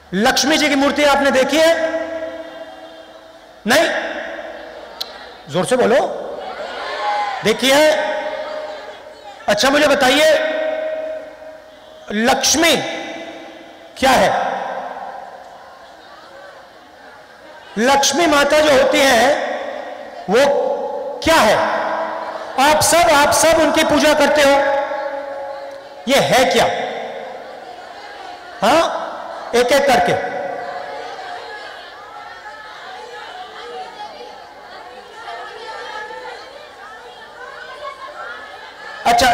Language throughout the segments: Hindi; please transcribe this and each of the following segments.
लक्ष्मी जी की मूर्ति आपने देखी है? नहीं? जोर से बोलो। देखी है? अच्छा मुझे बताइए, लक्ष्मी क्या है? लक्ष्मी माता जो होती है वो क्या है? आप सब उनकी पूजा करते हो, ये है क्या? हाँ, एक एक करके। अच्छा,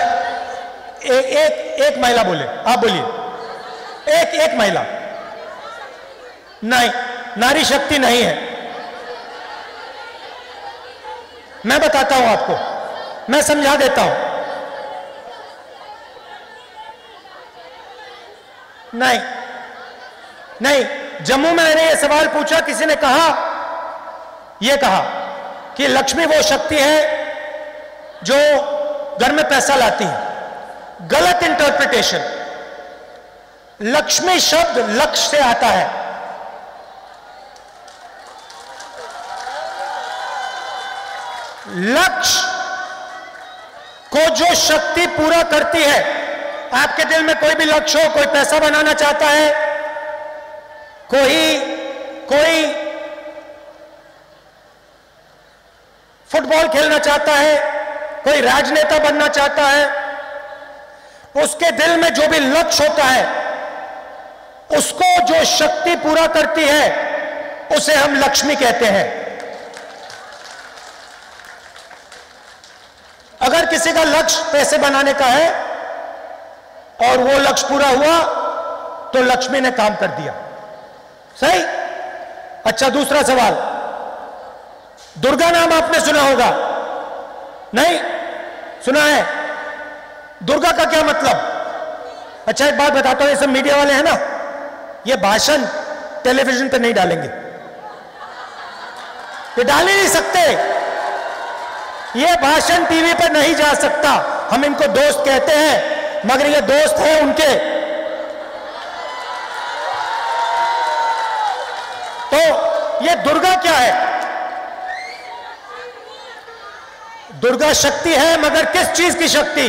एक महिला बोले, आप बोलिए। एक महिला। नहीं, नारी शक्ति नहीं है। मैं बताता हूं आपको, मैं समझा देता हूं। नहीं नहीं, जम्मू में मैंने ये सवाल पूछा, किसी ने कहा, यह कहा कि लक्ष्मी वो शक्ति है जो घर में पैसा लाती है। गलत इंटरप्रिटेशन। लक्ष्मी शब्द लक्ष्य से आता है। लक्ष्य को जो शक्ति पूरा करती है, आपके दिल में कोई भी लक्ष्य हो, कोई पैसा बनाना चाहता है, कोई फुटबॉल खेलना चाहता है, कोई राजनेता बनना चाहता है, उसके दिल में जो भी लक्ष्य होता है, उसको जो शक्ति पूरा करती है, उसे हम लक्ष्मी कहते हैं। अगर किसी का लक्ष्य पैसे बनाने का है और वो लक्ष्य पूरा हुआ तो लक्ष्मी ने काम कर दिया। सही? अच्छा, दूसरा सवाल, दुर्गा नाम आपने सुना होगा? नहीं सुना है? दुर्गा का क्या मतलब? अच्छा, एक बात बताता हूं, ये सब मीडिया वाले हैं ना, ये भाषण टेलीविजन पे नहीं डालेंगे, ये डाल ही नहीं सकते। ये भाषण टीवी पर नहीं जा सकता। हम इनको दोस्त कहते हैं, मगर ये दोस्त हैं उनके। तो ये दुर्गा क्या है? दुर्गा शक्ति है, मगर किस चीज की शक्ति?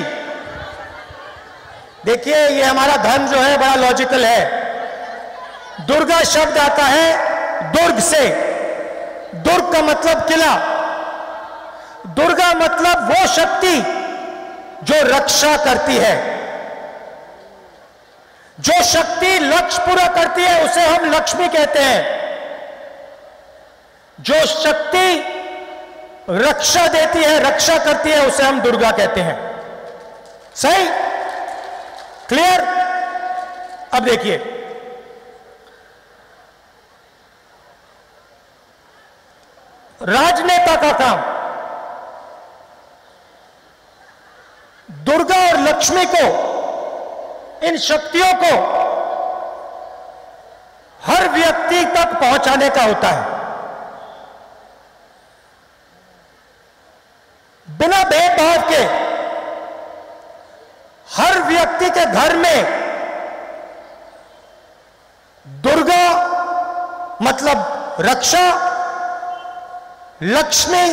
देखिए, ये हमारा धर्म जो है बड़ा लॉजिकल है। दुर्गा शब्द आता है दुर्ग से। दुर्ग का मतलब किला। दुर्गा मतलब वो शक्ति जो रक्षा करती है। जो शक्ति लक्ष्य पूरा करती है उसे हम लक्ष्मी कहते हैं। जो शक्ति रक्षा देती है, रक्षा करती है, उसे हम दुर्गा कहते हैं। सही? क्लियर? अब देखिए, राजनेता का काम दुर्गा और लक्ष्मी को, इन शक्तियों को हर व्यक्ति तक पहुंचाने का होता है। बिना भेदभाव के हर व्यक्ति के घर में दुर्गा मतलब रक्षा, लक्ष्मी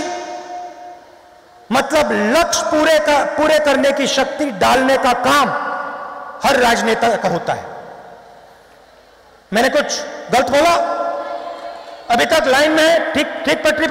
मतलब लक्ष्य पूरे करने की शक्ति डालने का काम हर राजनेता का होता है। मैंने कुछ गलत बोला? अभी तक लाइन में है? ठीक ठीक पटरी